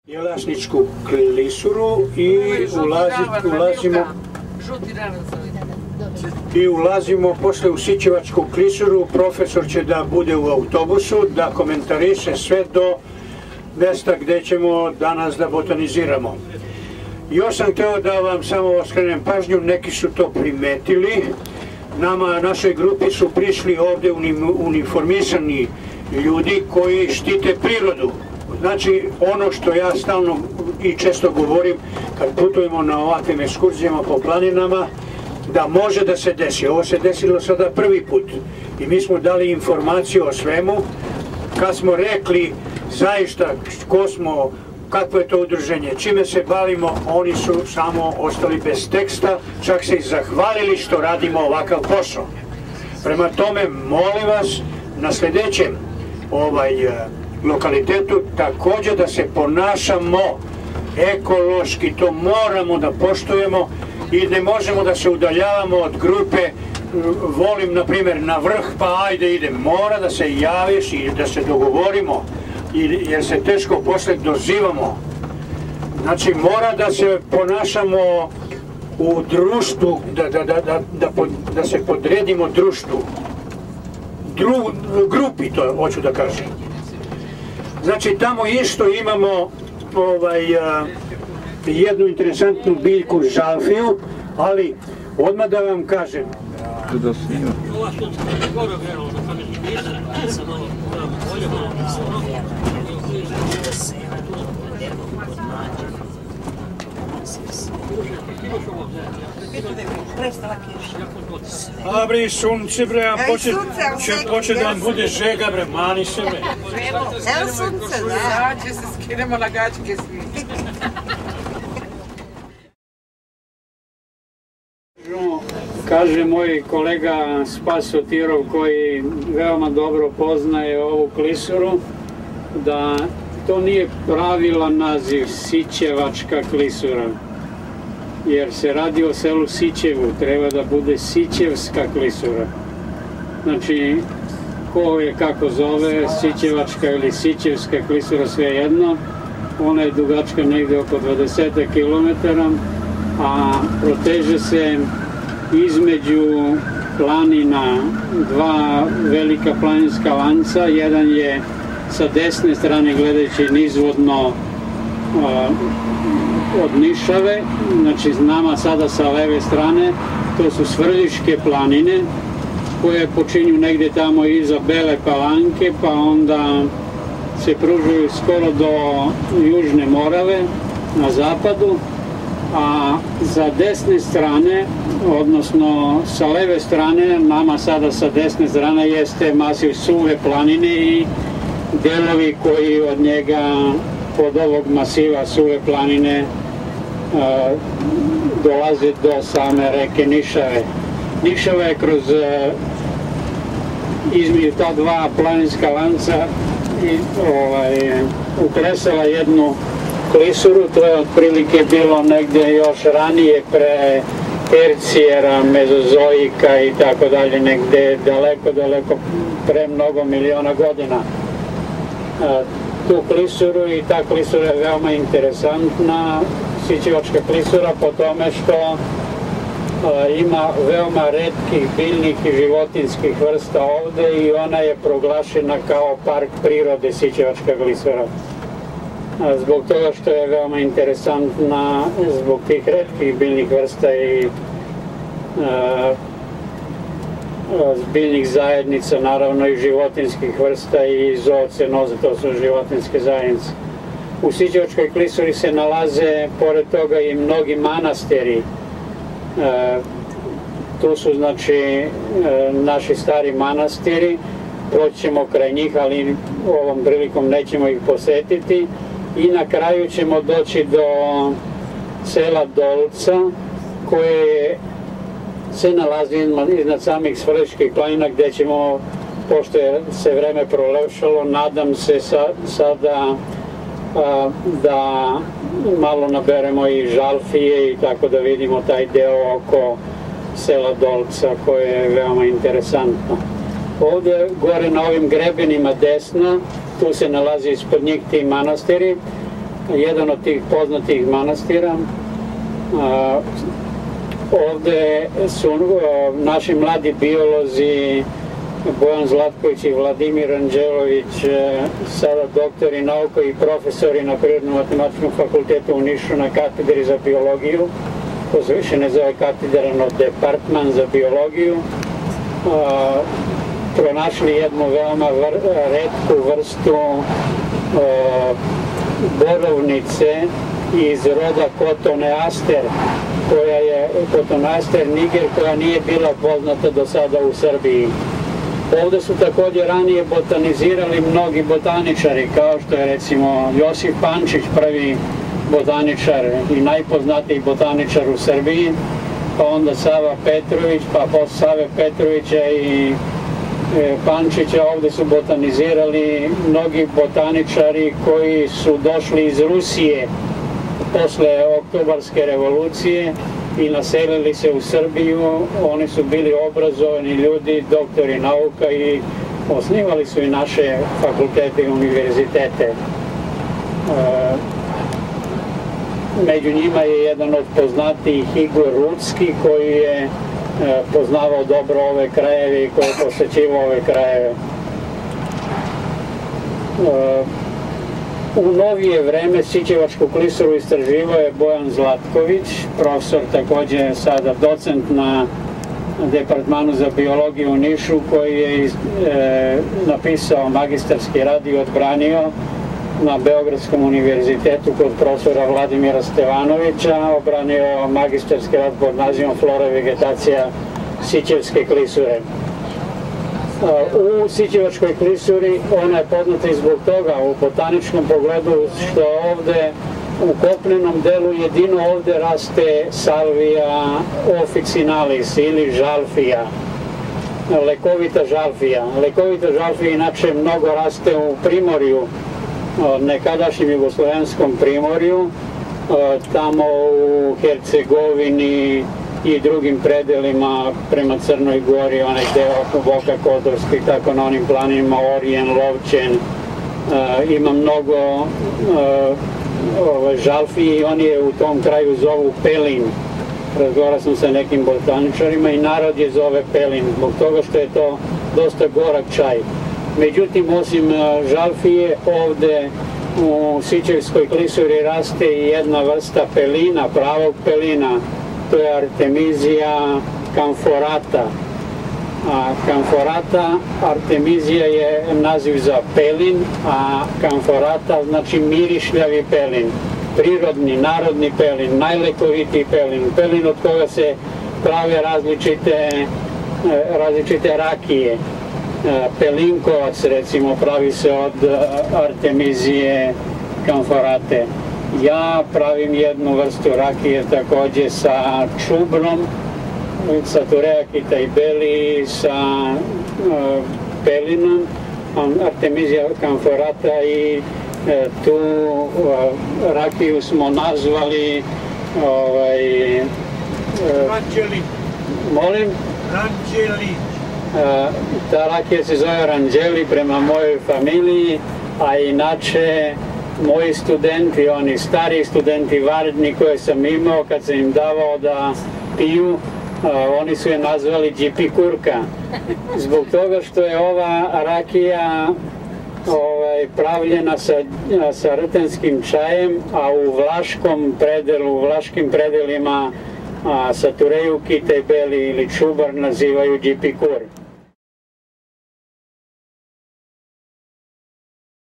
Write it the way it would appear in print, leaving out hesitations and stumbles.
Jelašničku klisuru i ulazimo posle u Sićevačku klisuru. Profesor će da bude u autobusu, da komentariše sve do mesta gde ćemo danas da botaniziramo. Još sam hteo da vam samo skrenem pažnju, neki su to primetili. Našoj grupi su prišli ovde uniformisani ljudi koji štite prirodu. Znači, ono što ja stalno i često govorim kad putujemo na ovakvim ekskurzijama po planinama, da može da se desi. Ovo se desilo sada prvi put i mi smo dali informaciju o svemu. Kad smo rekli zaista ko smo, kakvo je to udruženje, čime se bavimo, oni su samo ostali bez teksta, čak se i zahvalili što radimo ovakav posao. Prema tome, molim vas, na sledećem lokalitetu takođe da se ponašamo ekološki, to moramo da poštujemo i ne možemo da se udaljavamo od grupe. Volim, na primjer, na vrh, pa ajde idem. Mora da se javiš i da se dogovorimo, jer se teško posle dozivamo. Znači, mora da se ponašamo u društvu, da se podredimo društvu. Grupi, to hoću da kažem. Znači, tamo isto imamo jednu interesantnu biljku žalfiju, ali odmah da vam kažem. Abri sunce bre, a će početi da vam bude žega bre, mani se bre. Evo sunce, da. Sad će se skinemo na gačke svi. Kaže moj kolega Spaso Tirov, koji veoma dobro poznaje ovu klisuru, da to nije pravilan naziv Sićevačka klisura, jer se radi o selu Sićevu, treba da bude Sićevska klisura. Znači, ko je kako zove, Sićevačka ili Sićevska klisura, sve jedno. Ona je dugačka negde oko 20 km, a proteže se između planina dva velika planinska lanca. Jedan je sa desne strane gledajući nizvodno od Nišave, znači nama sada sa leve strane, to su Svrljiške planine koje počinju negde tamo iza Bele Palanke, pa onda se pružuju skoro do Južne Morave na zapadu, a za desne strane, odnosno sa leve strane, nama sada sa desne strane jeste masiv Suve planine i delovi koji od njega, od ovog masiva Suve planine, dolaze do same reke Nišave. Nišava je kroz između ta dva planinska lanca uklesala jednu klisuru. To je otprilike bilo negde još ranije, pre Tercijera, Mezozoika i tako dalje, negde daleko pre mnogo miliona godina. Tu klisuru, i ta klisura je veoma interesantna, Sićevačka klisura, po tome što ima veoma retkih biljnih i životinskih vrsta ovde i ona je proglašena kao park prirode Sićevačka klisura. Zbog toga što je veoma interesantna, zbog tih retkih biljnih vrsta i biljnih zajednica, naravno i životinskih vrsta i zoocenoza, to su životinske zajednice. U Sićevačkoj klisuri se nalaze, pored toga, i mnogi manastiri. Tu su, znači, naši stari manastiri, proći ćemo kraj njih, ali ovom prilikom nećemo ih posetiti. I na kraju ćemo doći do sela Dolca, koje se nalazi iznad samih Svrljiških planina, gde ćemo, pošto je se vreme prolepšalo, nadam se sada da malo naberemo i žalfije i tako da vidimo taj deo oko sela Dolca, koje je veoma interesantno. Ovde, gore na ovim grebenima desno, tu se nalazi ispod njih ti manastiri, jedan od tih poznatih manastira. Ovde su naši mladi biolozi Bojan Zlatković i Vladimir Anđelović, sada doktori nauka i profesori na Prirodno-matematičkom fakultetu u Nišu na katedri za biologiju. To se više ne zove katedra, no departman za biologiju. Pronašli jednu veoma retku vrstu borovnice iz roda Cotoneaster, koja je Cotoneaster niger, koja nije bila poznata do sada u Srbiji. Ovde su također ranije botanizirali mnogi botaničari, kao što je recimo Josip Pančić, prvi botaničar i najpoznatiji botaničar u Srbiji, pa onda Sava Petrović, pa posle Save Petrovića i Pančića ovde su botanizirali mnogi botaničari koji su došli iz Rusije posle Oktobarske revolucije i naselili se u Srbiju. Oni su bili obrazovani ljudi, doktori nauka i osnivali su i naše fakultete i univerzitete. Među njima je jedan od poznatijih Igor Rucki, koji je poznavao dobro ove krajeve i koji je posećivao ove krajeve. U novije vreme Sićevačku klisuru istraživao je Bojan Zlatković, profesor, također sada docent na Departmanu za biologiju u Nišu, koji je napisao magistarski rad i odbranio na Beogradskom univerzitetu kod profesora Vladimira Stevanovića, obranio magistarski rad pod nazivom Flora i vegetacija Sićevske klisure. U Sićevačkoj klisuri ona je poznata i zbog toga u botaničkom pogledu što ovde u kopnenom delu jedino ovde raste Salvia officinalis ili žalfija, lekovita žalfija. Lekovita žalfija inače mnogo raste u Primorju, nekadašnjem jugoslovenskom Primorju, tamo u Hercegovini i drugim predelima prema Crnoj Gori, onaj deo oko Boka Kotorskog, tako na onim planinima Orijen, Lovćen, ima mnogo žalfije i oni je u tom kraju zovu pelin. Razgovarao sam sa nekim botaničarima i narod je zove pelin, zbog toga što je to dosta gorak čaj. Međutim, osim žalfije, ovde u Sićevskoj klisuri raste i jedna vrsta pelina, pravog pelina, to je Artemisia camphorata. Camphorata, Artemisia je naziv za pelin, a camphorata znači mirišljavi pelin, prirodni, narodni pelin, najlekovitiji pelin, pelin od koga se prave različite rakije. Pelinkovac, recimo, pravi se od Artemisije camphorate. Ja pravim jednu vrstu rakije takođe sa čubrom, sa Thurea kitaibeli, sa pelinom, Artemisia camphorata, i tu rakiju smo nazvali Ranđeli. Molim? Ranđeli. Ta rakija se zove Ranđeli prema mojoj familiji, a inače moji studenti, oni stari studenti vanredni koje sam imao, kad sam im davao da piju, oni su je nazvali Đipikurka. Zbog toga što je ova rakija pravljena sa rtenskim čajem, a u vlaškom predelu, u vlaškim predelima sa Thureju kitaibeli ili čubar nazivaju Đipikur.